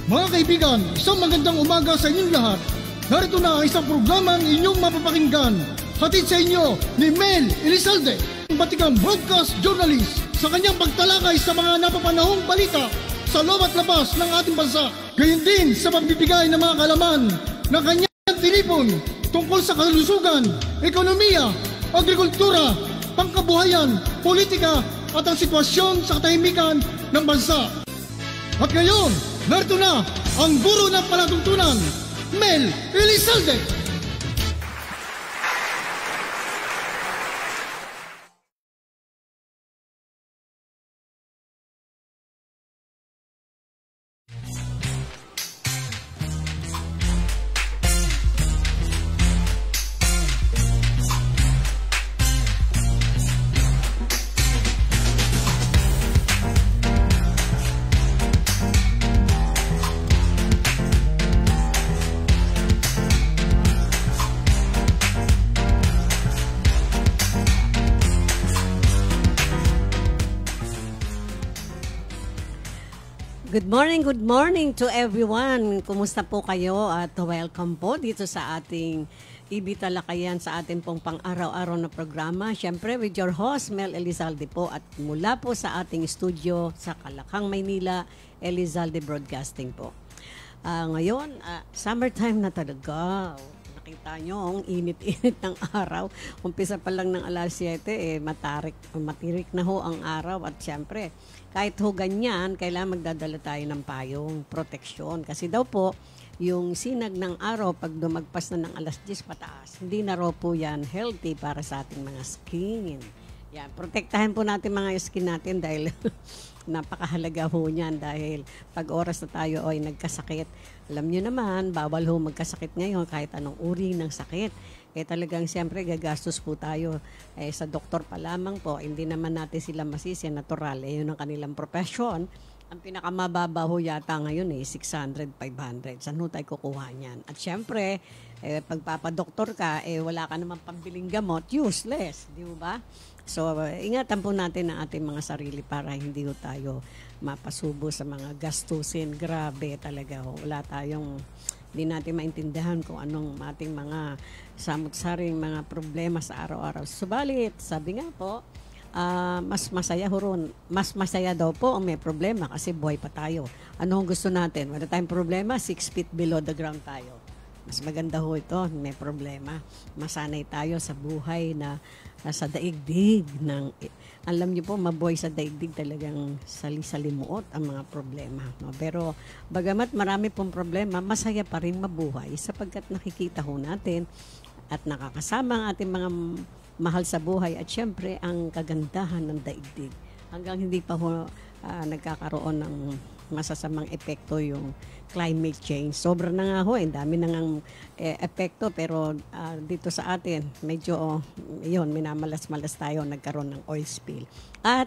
Mga kaibigan, isang magandang umaga sa inyong lahat. Narito na ang isang programang inyong mapapakinggan. Hatid sa inyo ni Mel Elizalde, batikang broadcast journalist, sa kanyang pagtalakay sa mga napapanahong balita sa loob at labas ng ating bansa. Gayon din sa pagbibigay ng mga kalaman ng kanyang tinipon tungkol sa kalusugan, ekonomiya, agrikultura, pangkabuhayan, politika at ang sitwasyon sa katahimikan ng bansa. At ngayon, narito na ang guro ng palatuntunan, Mel Elizalde. Good morning to everyone. Kumusta po kayo at welcome po dito sa ating TALAKAYAN sa ating pong pang-araw-araw na programa. Siyempre with your host, Mel Elizalde po at mula po sa ating studio sa Kalakang, Maynila, ELIZALDE Broadcasting po. Ngayon, summertime na talaga. Nakita nyo, ang init-init ng araw. Umpisa pa lang ng alas 7, matirik na ho ang araw at siyempre, kahit ho ganyan, kailangan magdadala tayo ng payong proteksyon. Kasi daw po, yung sinag ng araw, pag dumagpas na ng alas 10 pataas, hindi na raw po yan healthy para sa ating mga skin. Yan, protektahan po natin mga skin natin dahil napakahalaga ho niyan dahil pag oras na tayo ay nagkasakit, alam nyo naman, bawal ho magkasakit ngayon kahit anong uri ng sakit. Kaya talagang siyempre gagastos po tayo sa doktor pa lamang po. Hindi naman natin sila masisi, natural. Yun ang kanilang profesyon. Ang pinakamababa ho yata ngayon 600, 500. Saan ho tayo kukuha niyan? At siyempre, pagpapadoktor ka, wala ka naman pambiling gamot, useless. Di ba? So, ingatan po natin ang ating mga sarili para hindi ho tayo mapasubo sa mga gastusin. Grabe talaga ho. Wala tayong, hindi natin maintindihan kung anong ating mga samut-saring mga problema sa araw-araw. Subalit, sabi nga po, mas masaya ho ron. Mas masaya daw po ang may problema kasi buhay pa tayo. Ano gusto natin? Wala tayong problema, 6 feet below the ground tayo. Mas maganda ho ito, may problema. Masanay tayo sa buhay na sa daigdig ng, alam niyo po, mabuhay sa daigdig talagang sali-salimuot ang mga problema. No? Pero bagamat marami pong problema, masaya pa rin mabuhay sapagkat nakikita ho natin at nakakasama ang ating mga mahal sa buhay at syempre ang kagandahan ng daigdig. Hanggang hindi pa ho nagkakaroon ng masasamang epekto yung climate change. Sobra na nga ho, dami na ngang epekto pero dito sa atin, medyo yun, minamalas-malas tayo, nagkaroon ng oil spill. At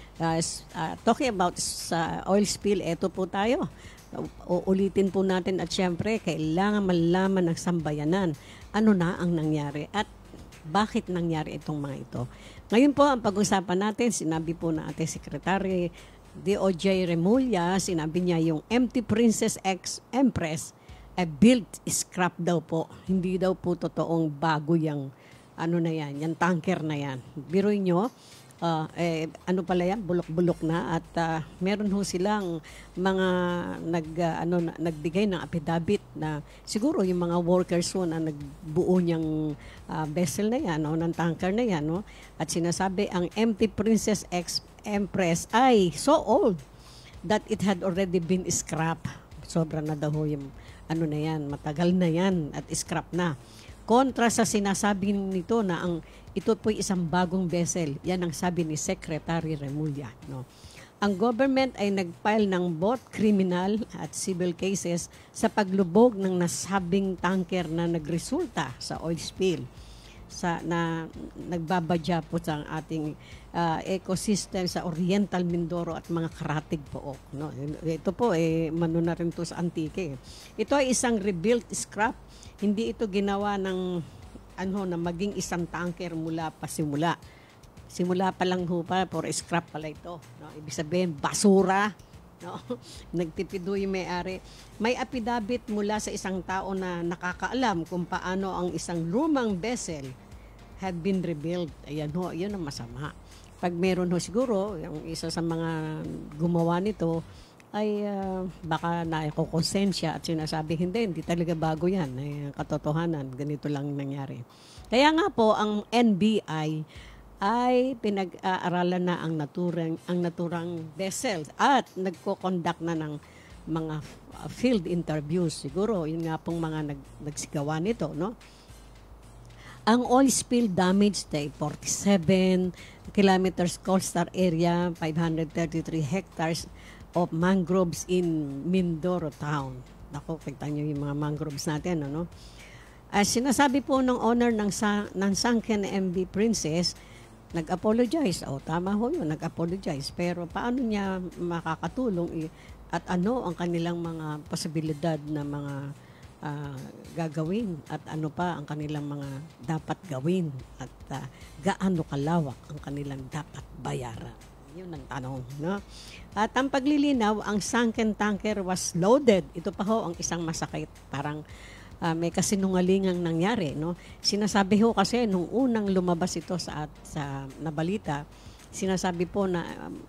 talking about sa oil spill, eto po tayo. Uulitin po natin at syempre, kailangan malaman ng sambayanan ano na ang nangyari at bakit nangyari itong mga ito. Ngayon po, ang pag-usapan natin, sinabi po na ating Secretary DOJ Remulla, sinabi niya yung empty Princess Empress built scrap daw po. Hindi daw po totoong bago yung ano na yan, yung tanker na yan. Biruin nyo, ano pala yan, bulok-bulok na at meron ho silang mga nagbigay ng affidavit na siguro yung mga workers ho na nagbuo niyang vessel na yan, no, ng tanker na yan, no, at sinasabi ang empty Princess Empress ay so old that it had already been scrapped. Sobra na daw yung ano na yan, matagal na yan at scrap na. Kontra sa sinasabi nito na ito po isang bagong vessel. Yan ang sabi ni Secretary Remulla. No? Ang government ay nag-file ng both criminal at civil cases sa paglubog ng nasabing tanker na nagresulta sa oil spill na nagbabadya po sa ating ecosystem sa Oriental Mindoro at mga karatig pook. No? Ito po, mano na rin to sa Antique. Ito ay isang rebuilt scrap. Hindi ito ginawa ng na maging isang tanker mula pa simula pa lang ho pa, for scrap pala ito. No? Ibig sabihin, basura, No? Nagtipid ho yung may-ari. May apidabit mula sa isang tao na nakakaalam kung paano ang isang lumang vessel had been rebuilt. Ayan ho, yun ang masama. Pag meron ho siguro, yung isa sa mga gumawa nito, ay baka naikokonsensya at sinasabi, hindi talaga bago yan. Ay, katotohanan, ganito lang nangyari. Kaya nga po, ang NBI ay pinag-aaralan na ang naturang vessels at nagko-conduct na ng mga field interviews. Siguro, yun nga pong mga nagsigawa nito, no? Ang oil spill damaged ay 47 kilometers coastal area, 533 hectares of mangroves in Mindoro town. Ako, kita nyo yung mga mangroves natin, ano? Sinasabi po ng owner ng sunken MV Princess, nag-apologize. Tama ho yun, nag-apologize. Pero paano niya makakatulong at ano ang kanilang mga posibilidad na mga gagawin at ano pa ang kanilang mga dapat gawin at gaano kalawak ang kanilang dapat bayaran. Yun ang tanong, no? At ang paglilinaw, ang sunken tanker was loaded. Ito pa ho ang isang masakit. Parang may kasinungalingang nangyari, no? Sinasabi ho kasi nung unang lumabas ito sa nabalita, sinasabi po na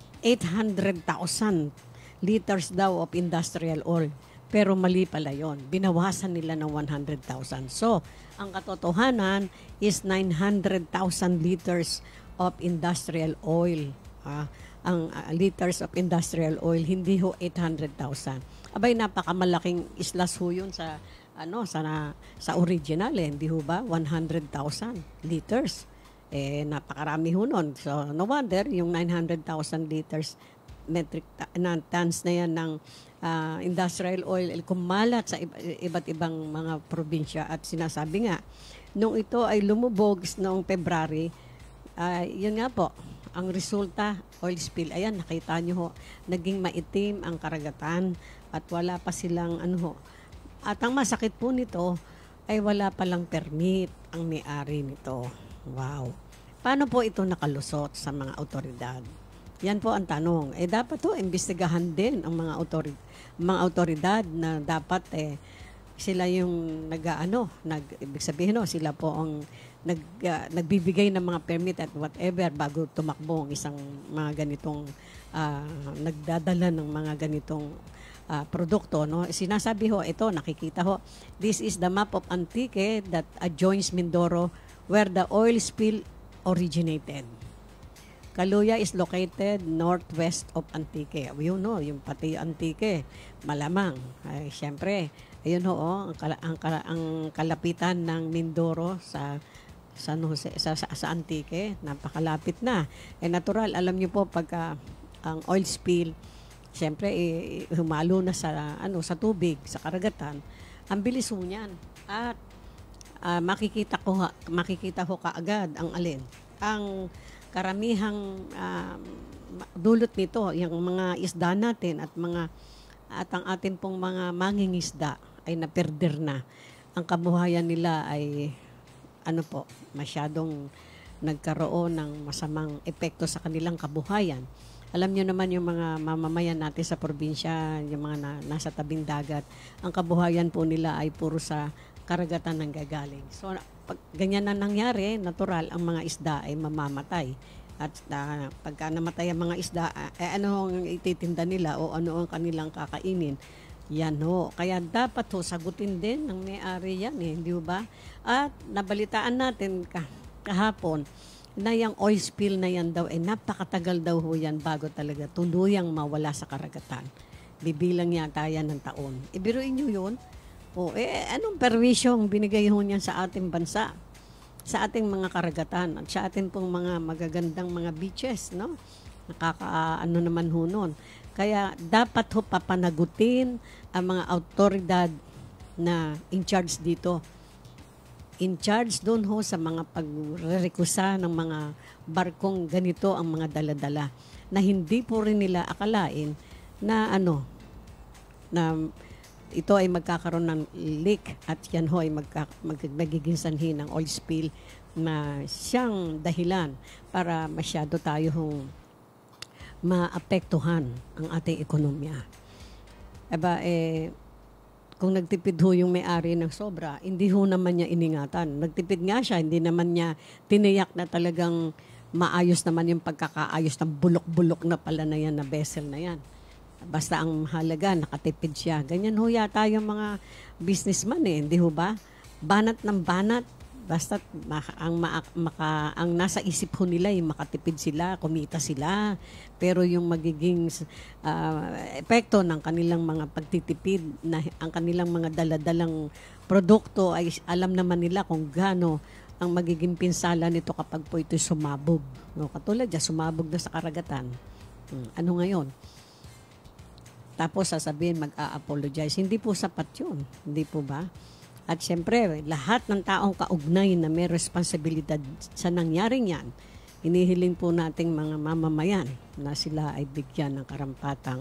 800,000 liters daw of industrial oil. Pero mali pala yon. Binawasan nila ng 100,000. So, ang katotohanan is 900,000 liters of industrial oil. Ang liters of industrial oil, hindi ho 800,000. Abay, napakamalaking islas ho yun sa original, hindi ho ba? 100,000 liters. Napakarami ho nun. So, no wonder, yung 900,000 liters metric tons na yan ng industrial oil kumalat sa iba't ibang mga probinsya. At sinasabi nga, nung ito ay lumubog noong February, yun nga po, ang resulta, oil spill. Ayan, nakita nyo ho, naging maitim ang karagatan at wala pa silang At ang masakit po nito ay wala palang permit ang may-ari nito. Wow. Paano po ito nakalusot sa mga otoridad? Yan po ang tanong. Dapat to imbestigahan din ang mga otoridad na dapat sila yung ibig sabihin sila po ang nagbibigay ng mga permit at whatever bago tumakbo ang isang mga ganitong nagdadala ng mga ganitong produkto, no? Sinasabi ho, ito nakikita ho, this is the map of Antique that adjoins Mindoro where the oil spill originated. Kaluya is located northwest of Antique. You know, yung pati Antique, malamang. Siyempre, ayun ho, ang kalapitan ng Mindoro sa Antique, napakalapit na. Natural, alam niyo po pagka ang oil spill, siyempre humalo na sa tubig, sa karagatan, ang bilis ho niyan. At makikita ho kaagad ang alin. Ang karamihang dulot nito, yung mga isda natin at ang atin pong mga mangingisda ay naperder na. Ang kabuhayan nila ay masyadong nagkaroon ng masamang epekto sa kanilang kabuhayan. Alam niyo naman yung mga mamamayan natin sa probinsya, yung mga nasa tabing dagat, ang kabuhayan po nila ay puro sa karagatan ng gagaling. So, pag ganyan na nangyari, natural, ang mga isda ay mamamatay. At pagka namatay ang mga isda, ano ang ititinda nila o ano ang kanilang kakainin? Yan ho. Kaya dapat ho, sagutin din ng may-ari yan, hindi ba? At nabalitaan natin kahapon, na yung oil spill na yan daw, napakatagal daw ho yan bago talaga tuluyang mawala sa karagatan. Bibilang yata yan ng taon. Biruin nyo yun. Anong perwisyong binigay ho niyan sa ating bansa? Sa ating mga karagatan at sa ating pong mga magagandang mga beaches, no? Naman ho nun. Kaya dapat ho papanagutin ang mga autoridad na in charge dito. In charge doon ho sa mga pagrerekusa ng mga barkong ganito ang mga daladala na hindi po rin nila akalain na na ito ay magkakaroon ng leak at yan ho ay magiging sanhi ng oil spill na siyang dahilan para masyado tayo maapektuhan ang ating ekonomiya. Aba, kung nagtipid ho yung may-ari ng sobra, hindi ho naman niya iningatan. Nagtipid nga siya, hindi naman niya tiniyak na talagang maayos naman yung pagkakaayos ng bulok-bulok na pala na yan, na vessel na yan. Basta ang halaga, nakatipid siya. Ganyan ho yata yung mga businessman hindi ho ba? Banat ng banat. Basta ang nasa isip ho nila yung makatipid sila, kumita sila. Pero yung magiging epekto ng kanilang mga pagtitipid, na ang kanilang mga daladalang produkto ay alam naman nila kung gaano ang magiging pinsala nito kapag po ito'y sumabog. No, katulad dyan, sumabog na sa karagatan. Ano ngayon? Tapos sasabihin, mag-a-apologize. Hindi po sapat yun. Hindi po ba? At siyempre, lahat ng taong kaugnay na may responsibilidad sa nangyaring yan, hinihiling po nating mga mamamayan na sila ay bigyan ng karampatang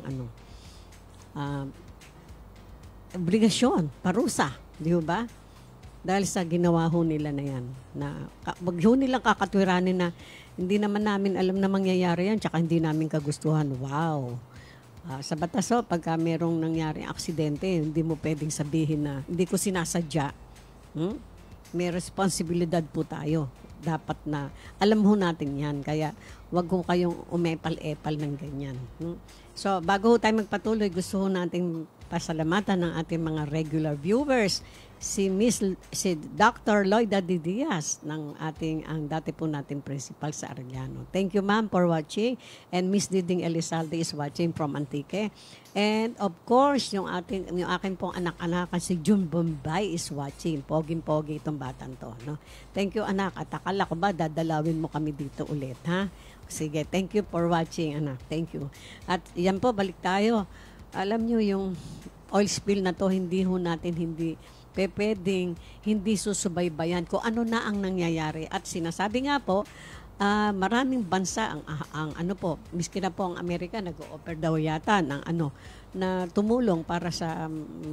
obligasyon, parusa, di ba? Dahil sa ginawa ho nila na yan. Wag ho nilang kakatwiranin na hindi naman namin alam na mangyayari yan, tsaka hindi namin kagustuhan. Wow! Sa batas pagka merong nangyaring aksidente, hindi mo pwedeng sabihin na hindi ko sinasadya. May responsibilidad po tayo. Dapat na, alam ho natin yan. Kaya wag ho kayong umepal-epal ng ganyan. So, bago ho tayo magpatuloy, gusto ho nating pasalamatan ng ating mga regular viewers. Si Dr. Loida D. Diaz ang dati po nating principal sa Arellano. Thank you, ma'am, for watching. And Miss Diding Elizalde is watching from Antique. And of course, yung akin pong anak-anak, si June Bombay is watching. Poging-pogi itong batang to. No? Thank you, anak. At akala ko ba, dadalawin mo kami dito ulit, ha? Sige, thank you for watching, anak. Thank you. At yan po, balik tayo. Alam nyo, yung oil spill na to, hindi pwedeng hindi susubaybayan kung ano na ang nangyayari. At sinasabi nga po, maraming bansa ang miski na po ang Amerika nag-o-offer daw yata ng na tumulong para sa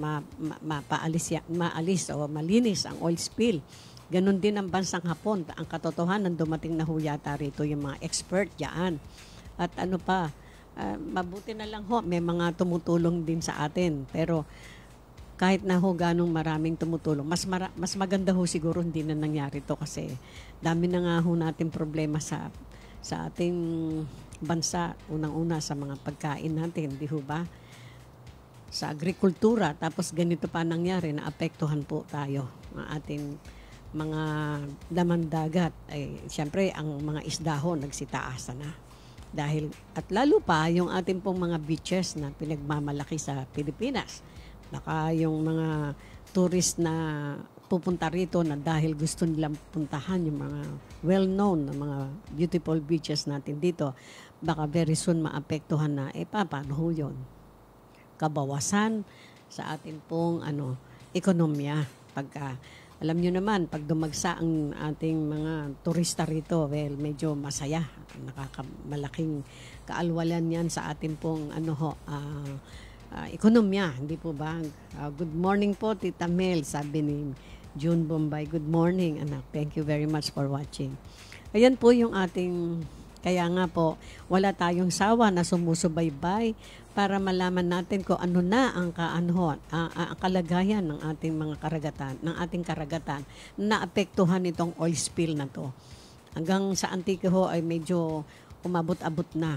maalis o malinis ang oil spill. Ganon din ang bansang Hapon. Ang katotohanan, dumating na ho yata rito yung mga expert diyan. At mabuti na lang ho, may mga tumutulong din sa atin. Pero kahit na ho ganong maraming tumutulong, mas maganda ho siguro hindi na nangyari to kasi dami na nga ho natin problema sa ating bansa. Unang-una sa mga pagkain natin, di ho ba? Sa agrikultura, tapos ganito pa nangyari, naapektuhan po tayo ng ating mga laman dagat. Siyempre, ang mga isda ho nagsitaasa na. At lalo pa, yung ating pong mga beaches na pinagmamalaki sa Pilipinas. Baka yung mga tourist na pupunta rito na dahil gusto nilang puntahan yung mga well-known na mga beautiful beaches natin dito, baka very soon maapektuhan na, paano ho yun? Kabawasan sa ating pong ekonomiya. Alam nyo naman, pag dumagsa ang ating mga turista rito, medyo masaya. Malaking kaalwalan yan sa ating pong ekonomiya, hindi po ba? Good morning po, Tita Mel, sabi ni June Bombay. Good morning, anak. Thank you very much for watching. Ayan po yung kaya nga po, wala tayong sawa na sumusubaybay para malaman natin kung ano na ang kalagayan ng ating mga karagatan, na apektuhan itong oil spill na to. Hanggang sa Antique ho ay medyo umabot-abot na.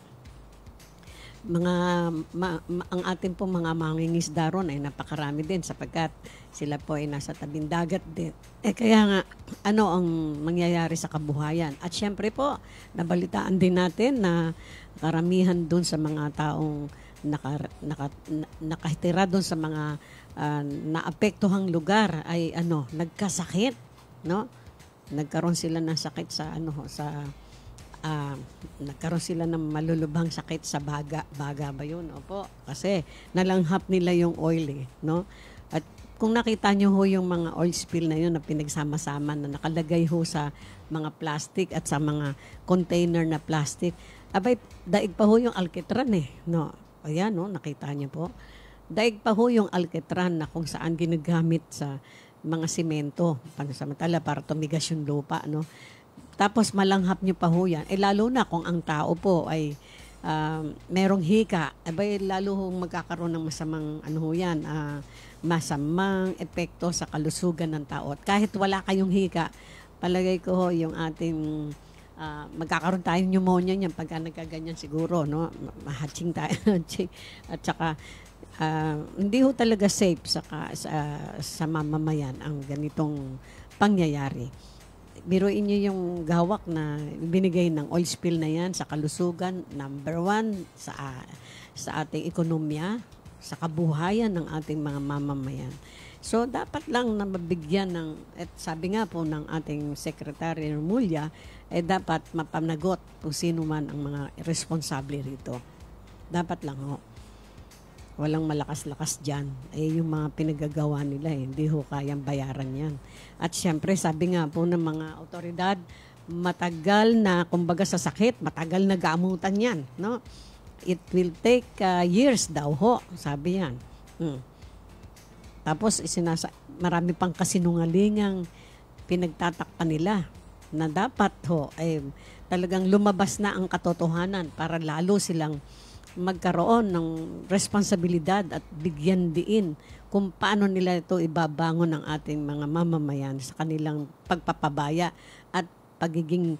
Ang ating po mga mangingisda ron ay napakarami din sapagkat sila po ay nasa tabing dagat din. Kaya nga, ang mangyayari sa kabuhayan? At syempre po, nabalitaan din natin na karamihan dun sa mga taong nakatira dun sa mga naapektuhang lugar ay nagkasakit, no? Nagkaroon sila ng sakit nagkaroon sila ng malulubhang sakit sa baga ba yun? Opo, kasi nalanghap nila yung oil no? At kung nakita nyo ho yung mga oil spill na yun na pinagsama-sama na nakalagay ho sa mga plastic at sa mga container na plastic, daig pa ho yung alkitran no? Ayan, no? Nakita nyo po. Daig pa ho yung alkitran na kung saan ginagamit sa mga simento, pansamantala para tumigas yung lupa, no? Tapos malanghap nyo pa ho yan. Lalo na kung ang tao po ay merong hika, abay lalo hong magkakaroon ng masamang ano ho yan, masamang epekto sa kalusugan ng tao. At kahit wala kayong hika, palagay ko ho yung ating magkakaroon tayo pneumonia niyan pagka nagkaganyan siguro, no? Mahatching tayo. At saka hindi ho talaga safe sa mamamayan ang ganitong pangyayari. Biruin niyo yung gawak na binigay ng oil spill na yan sa kalusugan, number 1 sa ating ekonomiya, sa kabuhayan ng ating mga mamamayan. So, dapat lang na mabigyan ng, at sabi nga po ng ating Secretary Remulla, dapat mapanagot kung sino man ang mga responsable rito. Dapat lang ho. Walang malakas-lakas dyan. Yung mga pinagagawa nila, hindi ho kayang bayaran yan. At syempre, sabi nga po ng mga otoridad, matagal na, kumbaga sa sakit, matagal na gamutan yan. No? It will take years daw ho, sabi yan. Tapos, marami pang kasinungalingang pinagtatakpan nila na dapat ho, talagang lumabas na ang katotohanan para lalo silang magkaroon ng responsibilidad at bigyan diin kung paano nila ito ibabangon ng ating mga mamamayan sa kanilang pagpapabaya at pagiging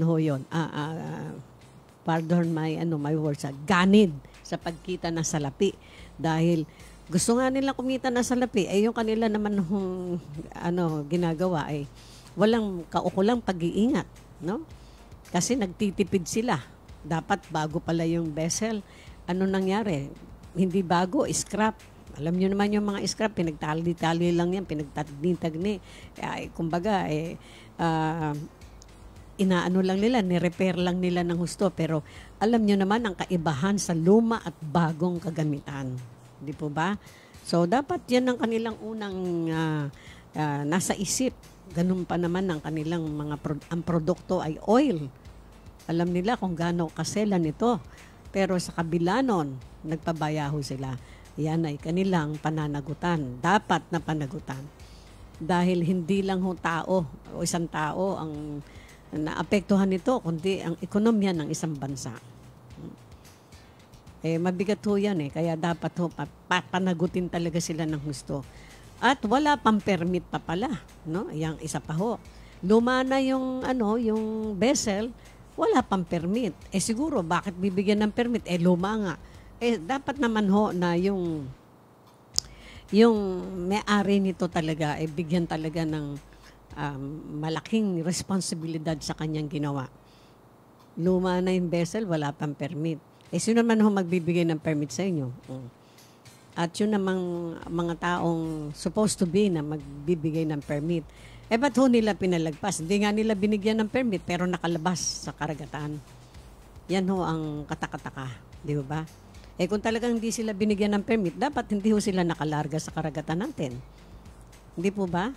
pardon my words, ganid sa pagkita ng salapi dahil gusto nga nila kumita ng salapi yung kanila naman ginagawa ay walang kaukulang pag-iingat, no? Kasi nagtitipid sila. Dapat bago pala yung vessel. Ano nangyari? Hindi bago, scrap. Alam nyo naman yung mga scrap, pinagtali-tali lang yan, pinagtagni-tagni. Kumbaga, inaano lang nila, ni-repair lang nila ng husto. Pero alam nyo naman ang kaibahan sa luma at bagong kagamitan. Di po ba? So, dapat yan ang kanilang unang nasa isip. Ganun pa naman ang kanilang ang produkto ay oil. Alam nila kung gaano kaselan ito. Pero sa kabila nun, nagpabayaho sila. Yan ay kanilang pananagutan. Dapat na panagutan. Dahil hindi lang tao o isang tao ang naapektuhan nito, kundi ang ekonomiya ng isang bansa. Mabigat ho yan Kaya dapat panagutin talaga sila ng gusto. At wala pang permit pa pala. No? Yang isa pa ho. Luma na yung vessel, wala pang permit. Siguro, bakit bibigyan ng permit? Luma nga. Dapat naman ho na yung may-ari nito talaga, bigyan talaga ng malaking responsibilidad sa kanyang ginawa. Luma na yung vessel, wala pang permit. Sino naman ho magbibigay ng permit sa inyo? At yun namang mga taong supposed to be na magbibigay ng permit. Ba't ho nila pinalagpas? Hindi nga nila binigyan ng permit pero nakalabas sa karagatan. Yan ho ang katakataka. Di ba? Kung talagang hindi sila binigyan ng permit, dapat hindi ho sila nakalarga sa karagatan natin. Hindi po ba?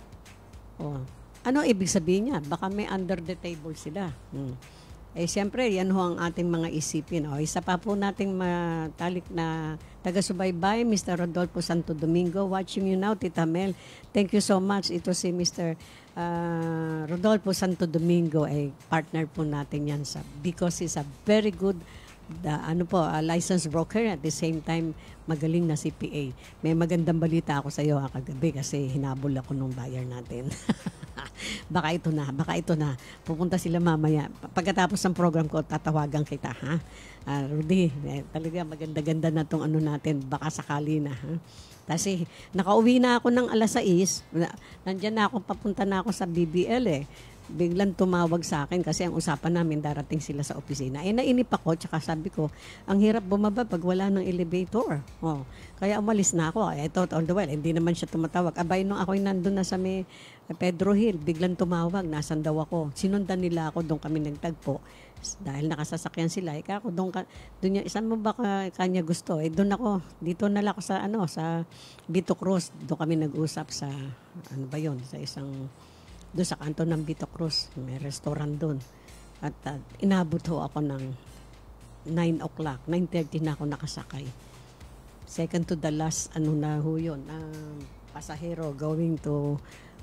Ano ibig sabihin niya? Baka may under the table sila. Siyempre, yan ho ang ating mga isipin. Isa pa po nating matalik na taga-subaybay, Mr. Rodolfo Santo Domingo. Watching you now, Tita Mel. Thank you so much. Ito si Mr. Rodolfo Santo Domingo, partner po natin yan because he's a very good licensed broker at the same time magaling na CPA. May magandang balita ako sa iyo kagabi kasi hinabol ako nung buyer natin. Baka ito na. Pupunta sila mamaya. Pagkatapos ng program ko, tatawagan kita, ha? Rudy, talaga maganda-ganda na tong natin. Baka sakali na, ha? Kasi nakauwi na ako ng alas 6. Nandiyan na ako, papunta na ako sa BBL, Biglang tumawag sa akin kasi ang usapan namin darating sila sa opisina. Nainip ako, tsaka sabi ko, ang hirap bumaba pag wala ng elevator. Kaya umalis na ako. Ito, all the while, hindi naman siya tumatawag. Abay, nung ako'y nandun na sa may Pedro Hill, biglang tumawag, nasan daw ako. Sinundan nila ako, doon kami nagtagpo. Dahil nakasasakyan sila, ako doon saan mo ba kanya gusto? Doon ako, dito na lang ako sa Vito Cruz. Doon kami nag-usap sa, sa isang, doon sa kanto ng Vito Cruz, may restaurant doon. At inabot ho ako ng 9 o'clock, 9:30 na ako nakasakay. Second to the last, na ho yun, pasahero going to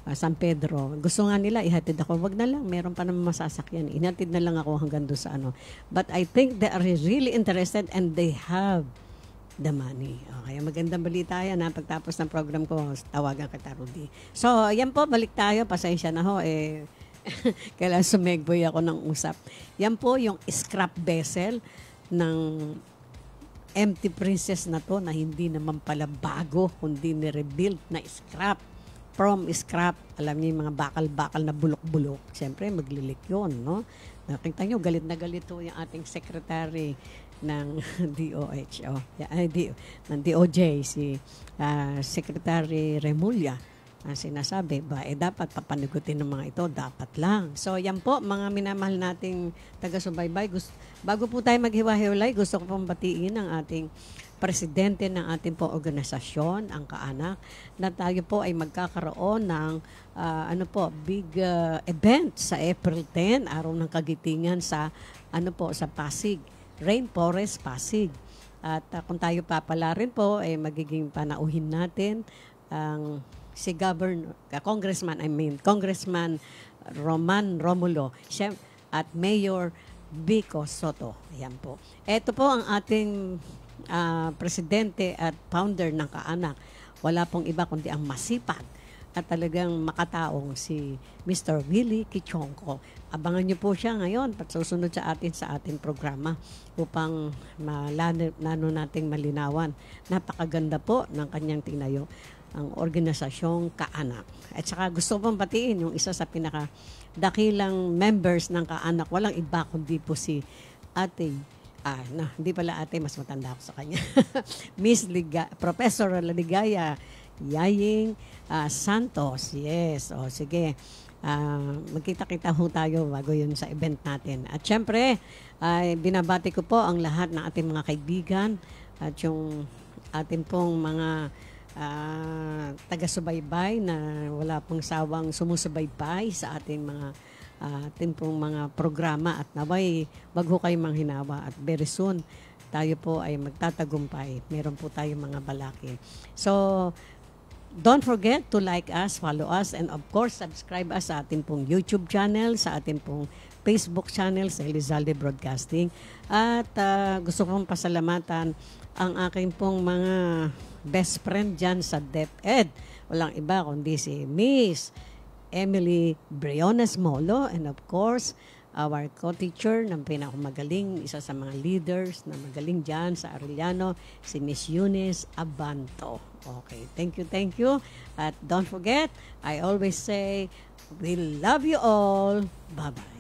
San Pedro. Gusto nga nila ihatid ako. Wag na lang, meron pa naman masasakyan. Ihatid na lang ako hanggang doon sa ano. But I think they are really interested and they have the money. Okay, magandang balita yan ha. Pagtapos ng program ko, tawagan kita, Rudy. So, yan po, balik tayo. Pasensya na ho. Kailangan sumegboy ako ng usap. Yan po yung scrap vessel ng empty princess na to na hindi naman pala bago, kundi ni-rebuild na scrap. From scrap, alam niyo yung mga bakal-bakal na bulok-bulok. Siyempre, maglilik yun, no? Nakita niyo, galit na galit to yung ating secretary ng DOH, ng DOJ, si Secretary Remulla. Sinasabi ba, dapat papanugutin ng mga ito, dapat lang. So, yan po, mga minamahal nating taga-subaybay. Bago po tayo maghiwa-hiwalay, gusto ko pong batiin ang ating presidente ng ating po organisasyon, ang Kaanak, na tayo po ay magkakaroon ng big event sa April 10, araw ng kagitingan sa sa Pasig, Rainforest Pasig. At kung tayo papala rin po, magiging panauhin natin ang si Congressman Roman Romulo at Mayor Vico Soto. Ayan po. Ito po ang ating presidente at founder ng Kaanak. Wala pong iba kundi ang masipag at talagang makataong si Mr. Willie Kichongko. Abangan niyo po siya ngayon at susunod sa ating programa upang lalo nating malinawan. Napakaganda po ng kanyang tinayo ang organisasyong Kaanak. At saka gusto pong batiin yung isa sa pinakadakilang members ng Kaanak. Walang iba kundi po si ate, hindi pala ate, mas matanda ako sa kanya. Professor Ligaya Yaying Santos. Yes, sige. Magkita-kita ho tayo bago yun sa event natin. At syempre, binabati ko po ang lahat ng ating mga kaibigan at yung ating pong mga taga-subaybay na wala pong sawang sumusubaybay sa ating mga programa at naway wag ho kayong manghinawa at very soon tayo po ay magtatagumpay. Meron po tayong mga balaki. So, don't forget to like us, follow us, and of course, subscribe us sa ating pong YouTube channel, sa ating pong Facebook channel sa ELIZALDE Broadcasting. At gusto kong pasalamatan ang aking pong mga best friend dyan sa DepEd. Walang iba kundi si Miss Emily Briones Molo and of course, our co-teacher ng pinakamagaling, isa sa mga leaders na magaling dyan sa Arellano, si Miss Eunice Abanto. Okay, thank you. At don't forget, I always say, we love you all. Bye-bye.